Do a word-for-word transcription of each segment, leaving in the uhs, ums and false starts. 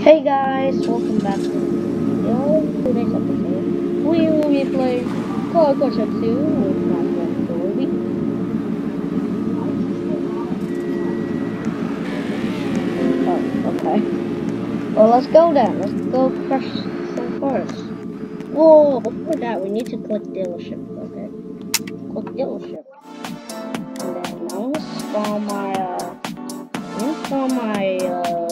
Hey guys, welcome back to the video. Today's episode, we will be playing Car Crusher two with my friend Dorby. Oh, okay. Well, let's go then. Let's go crush some cars. Whoa, before that, we need to click dealership, okay? Click dealership. And then I'm gonna spawn my, uh, I'm gonna spawn my, uh,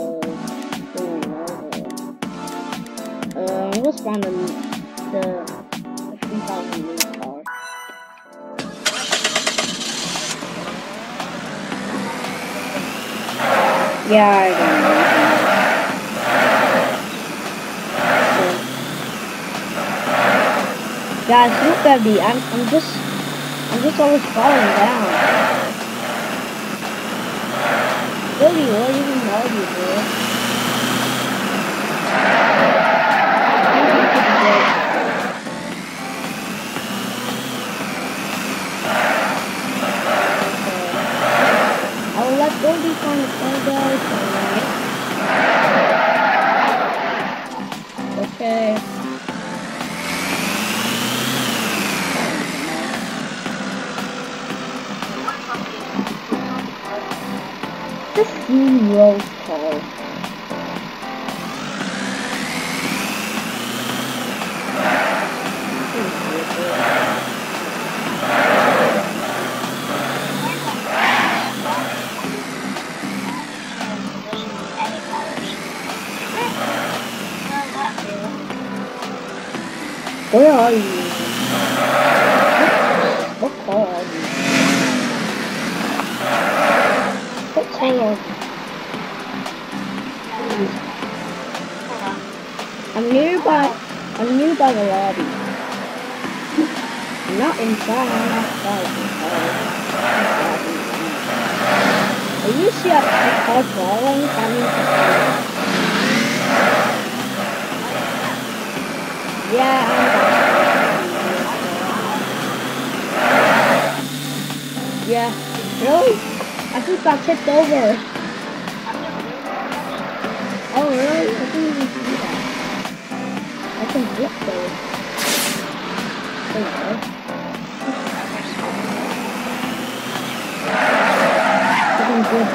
Uh, I'm gonna spawn the, the, the three thousand new car. Yeah, I don't know. So, guys, look at me. I'm, I'm just, I'm just always falling down. Really, what even are you, bro? Go be fun to play, guys. Okay. This new rose car. Where are you? What car are you? What car are you? I'm nearby. I'm nearby the lobby. I'm not inside. I'm outside. If you see a car falling, that means it's yeah, I'm yeah, really? I just got tipped over. Oh, really? I didn't even see that. I can flip those. There you go. You can flip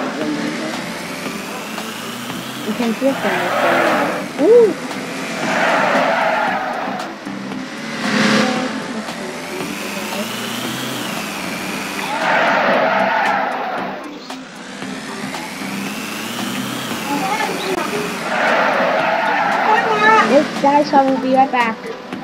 them. You can flip them. Ooh! Yes, guys, I will be right back.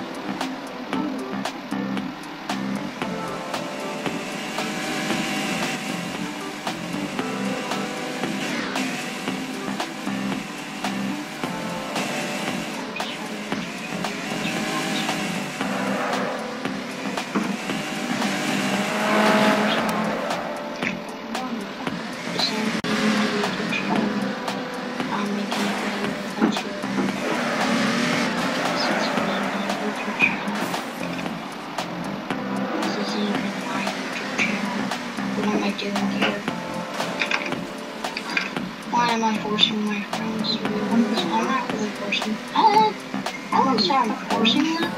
Why am I forcing my friends to read this? I'm not really forcing. Uh, I wouldn't say I'm forcing them.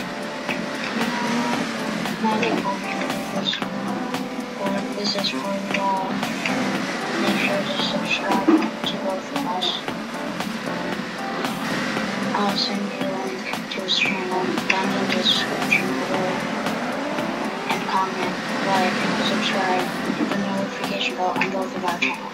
No, they told me to do this. Or this is for y'all. Make sure to subscribe to both of us. I'll send you a link to his channel down in the description below. And comment, like, subscribe, hit the notification bell on both of our channels.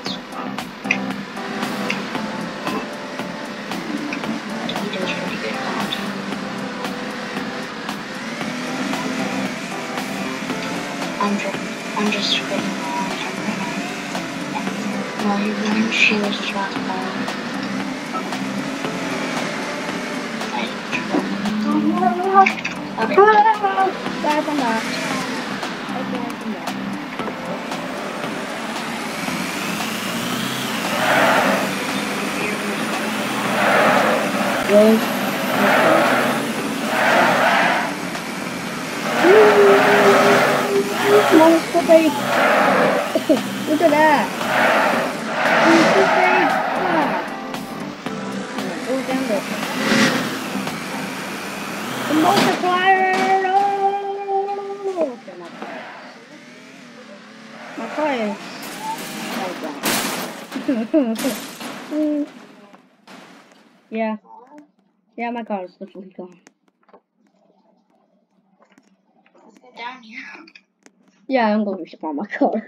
I'm just, I'm just spitting around him right now. While you're running, she was just about to fall. Okay. Guys, I'm back. Okay, I'm back. Really? Okay. Come on, let's go, Look at that. It's so big. Ah. Yeah. Yeah, my car is literally gone. Let's get down here. Yeah, I'm going to spawn my car.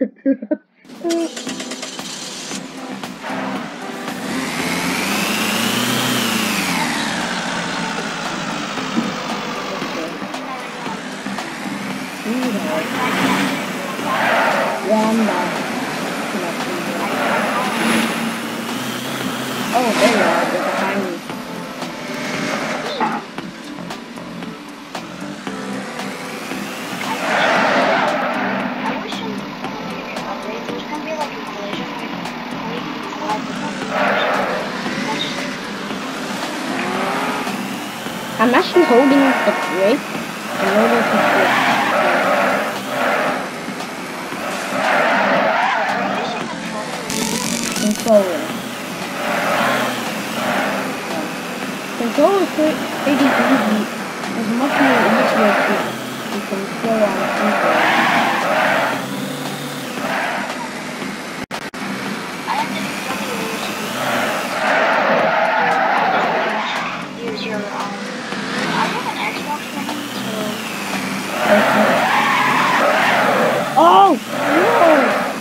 Yeah, I'm not. Oh, there you are. They're behind me. I wish in the update there's gonna be like a collision where you can fly without the I'm actually holding the brake in order to switch. Controller. Control is pretty easy. It's much more easier to, to control on the keyboard. I have to use your um. I have an Xbox one, so. Oh no!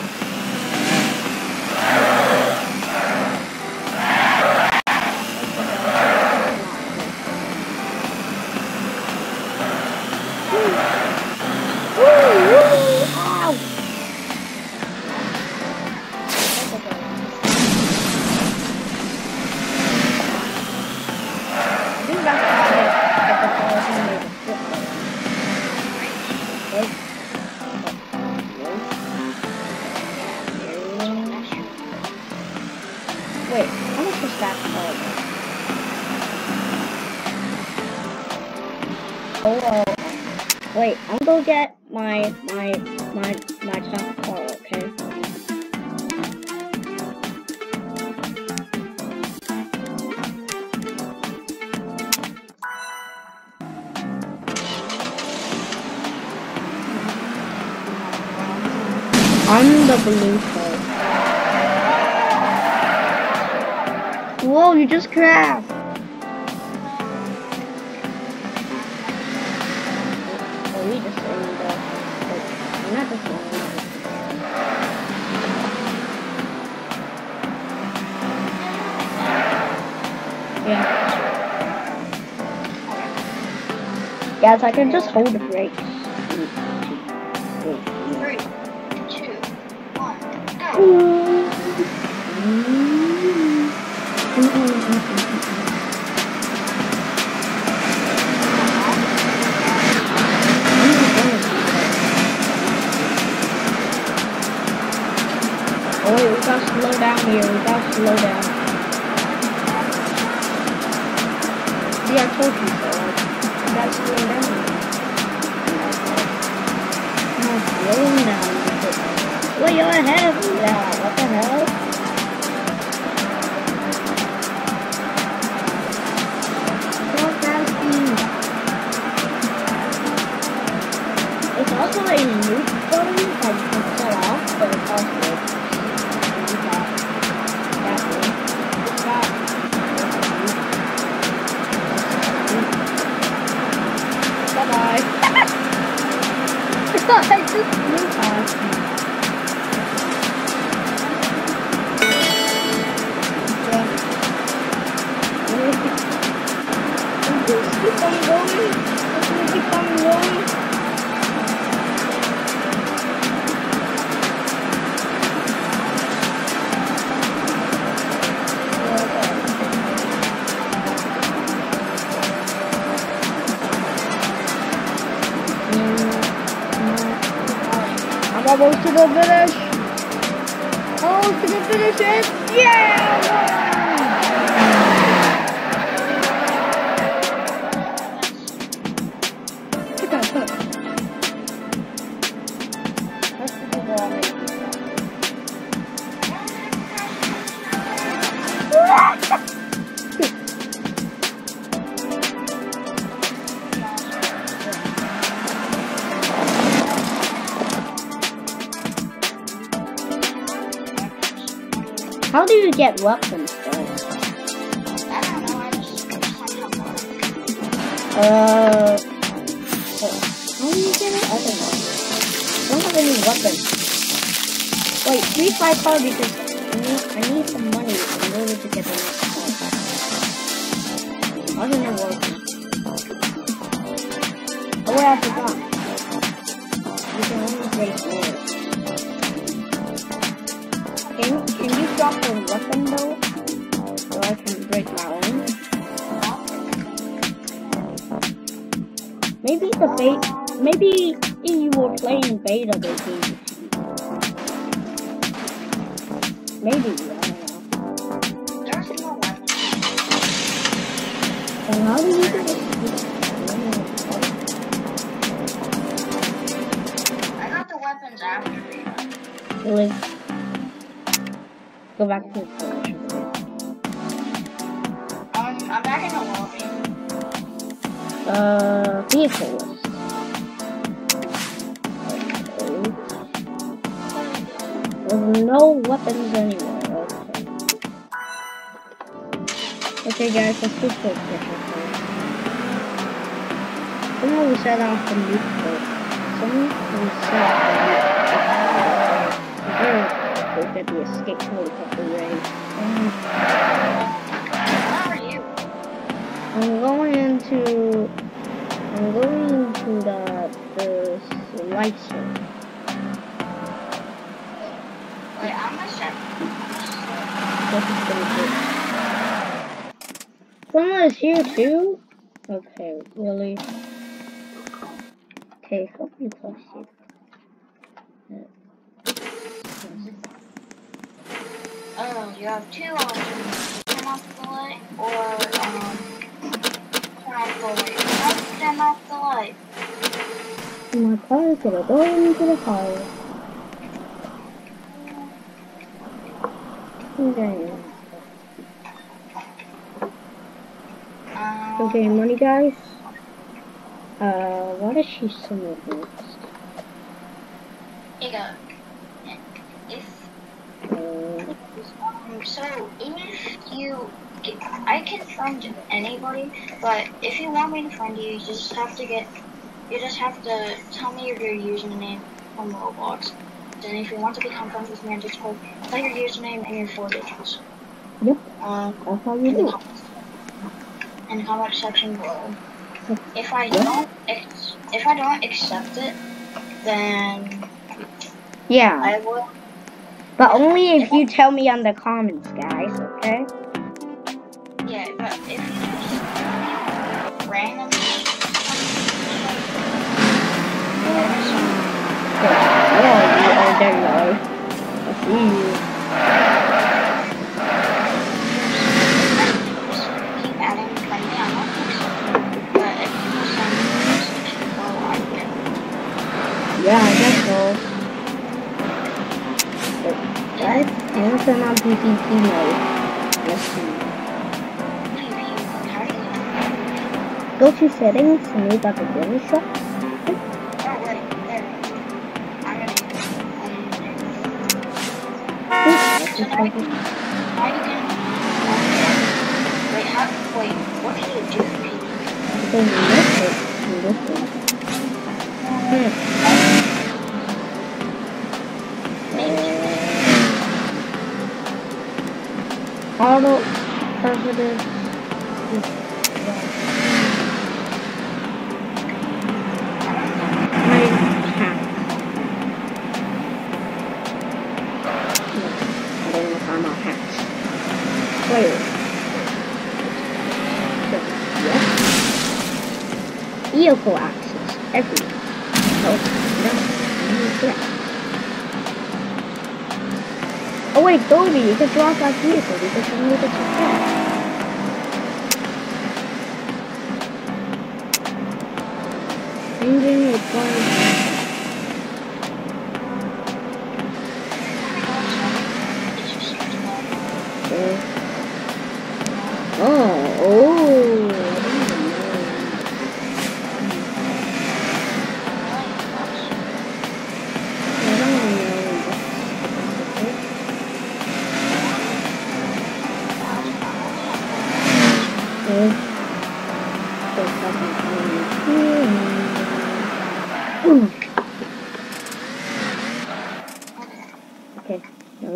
Wait, how much was that called? Oh, uh, wait, I'm gonna get my, my, my, my top car, okay? I'm the blue car. Whoa, you just crashed! Oh, we just ended up, like, not this one. Yeah. Guys, I can just hold the brakes. Three, two, one, go. Oh wait, we gotta slow down here, we gotta slow down. See, I told you so, we gotta slow down. No, slow down. Wait, you're ahead of me now, what the hell? It's also a loop button that you can set off, but it's also that one. It's got bye bye. I just flew past you. Just keep on going. Just keep on going. I'm almost to the finish. Almost to the finish. And yeah! How do you get weapons though? I don't know, I just find out more. Uh, how do you get it? I don't know. I don't have any weapons. Wait, please buy car because I need, I need some money in order to get the next car. How does it work? Oh wait, I forgot. You can only break doors. Can, can you drop a weapon though? So I can break my own? Maybe the beta, maybe if you were playing beta, they gave it to you. Maybe, I don't know. There's no weapons. And how do you do it? I got the weapons after beta. Really? Go back to the storage. Um, I'm back in the lobby. Uh, vehicle list. There's no weapons anywhere. Okay. Okay, guys, let's do full pressure first. Somehow we set off the nuke first. Somehow we set off the nuke. We'll get the escape helicopter ready. Um, How are you? I'm going into. I'm going into the the slicer. Wait, I'm gonna set. This is gonna be. Someone is here too. Okay, really. Okay, help me close it. Oh, you have two options. Turn off the light or, um, turn off the light. Let's turn off the light. My car is gonna go into the fire. Okay. Um, Okay, money guys. Uh, what is she sending next? Here you go. If, Uh, um, so, if you, get, I can friend anybody, but if you want me to friend you, you just have to get, you just have to tell me your username from Roblox. Then if you want to become friends with me on Discord, tell your username and your four digits. yep, Um, that's how you in the do it. comments, in the comment section below. Yep. If I don't, ex if I don't accept it, then Yeah, I will. but only if you tell me on the comments, guys, okay? Yeah, but if you just randomly. Yeah, you are dead low. I see you. Keep adding friendly, I'm not accepting. But if you send me a message, well, I will. Yeah, I guess so. But, guys, I'm gonna turn on P C P mode. Let's see. Go to settings and we got the game shop. Oh, wait, there. I'm gonna. Let's So just now have you can. Now you can. Wait, how? Wait, what can you do? So you missed it. You missed it. Hmm. Auto president is my hat. No, I don't know if I'm on hats. Player. Yes. Vehicle access everywhere. Oh, no. Yeah. Oh wait, Dorby, you can drop that vehicle because you need it to check. Engine required. Oh, oh.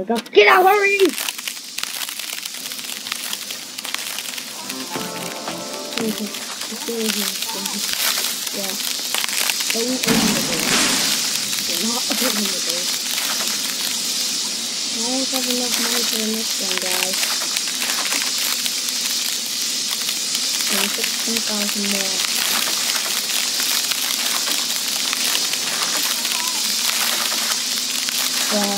we go. Get out, hurry! Yeah. Don't open the door. Do not open the door. I always have enough money for the next one, guys. And sixteen thousand more. Yeah.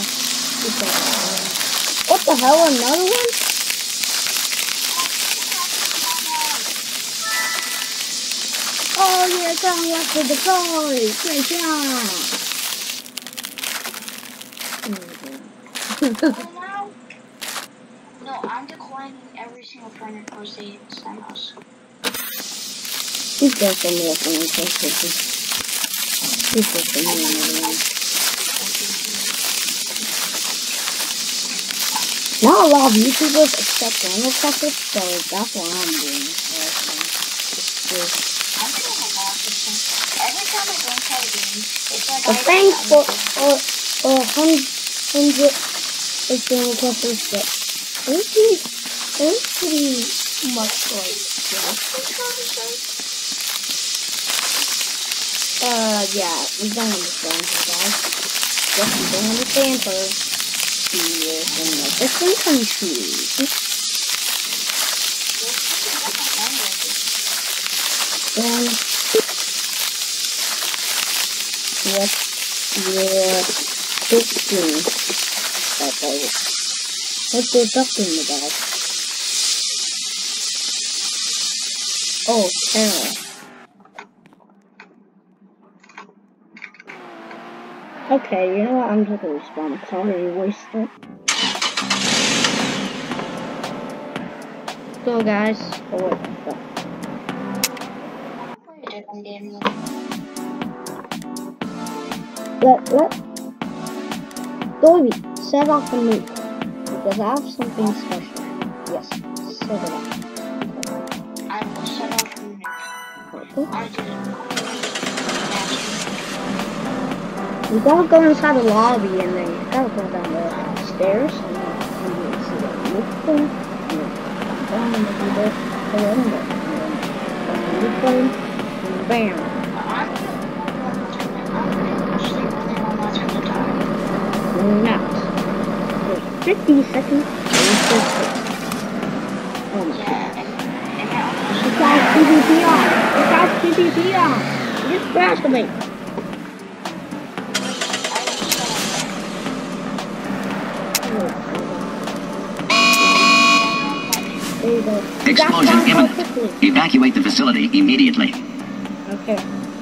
What the hell, another one? Oh yeah, come left to deploy! Great job! Oh, no. No, I'm declining every single friend request they send us. He's got some more friend requests. He's got some more. Not a lot of YouTubers accept friend requests, so that's what I'm doing. I'm doing a lot of things. Every time I go inside a game, it's like Well, I thanks for for for a hundred hundred friend requests, but it's pretty it's pretty much like yeah. Uh yeah, we don't understand her, guys. Yes, we don't understand her. She is in a different country. Then what you're talking about? What you're talking about? Oh, error. Okay, you know what? I'm just gonna respawn a car and waste it. Go, guys. Oh, wait. Go. Let, let, Dorby, set off a nuke, because I have something special. Yes, set it off. I will set off a nuke. Okay. I didn't. You gotta go inside the lobby, and then you gotta go down the stairs, and then you can see the nuke thing, and then down and then go to the window, and then the nuke thing, and bam. Not. There's fifty seconds. Oh my god. This guy's P V P on. This guy's P V P on. He just crashed me. There you go. Explosion imminent. Evacuate the facility immediately. Okay.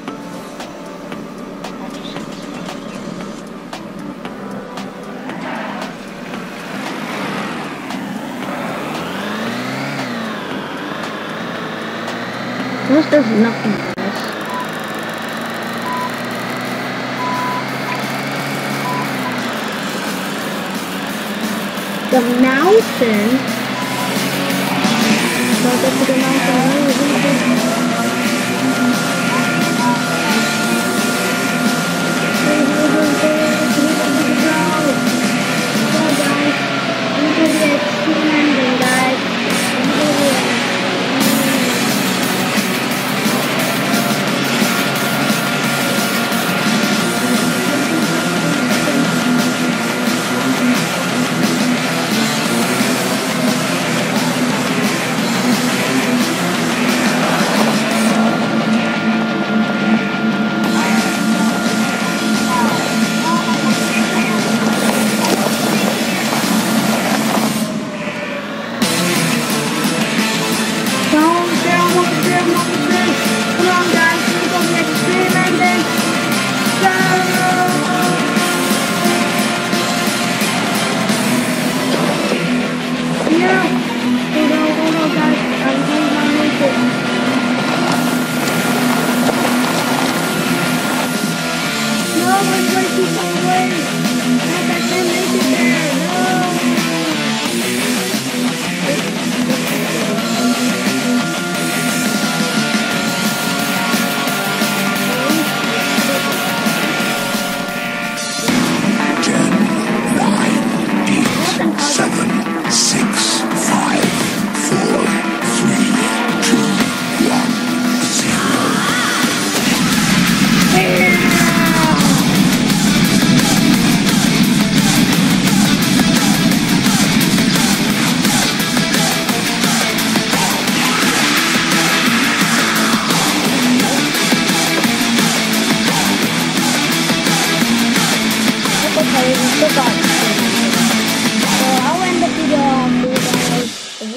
This does nothing for us. The mountain. Go to the mountain. Ten, nine, eight,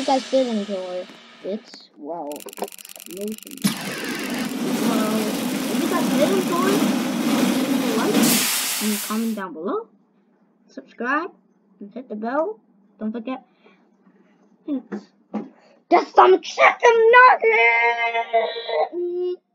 guys did enjoy it, well, explosion. Well, if you guys did enjoy, leave a like and comment down below. Subscribe and hit the bell. Don't forget. Get some chicken nuggets!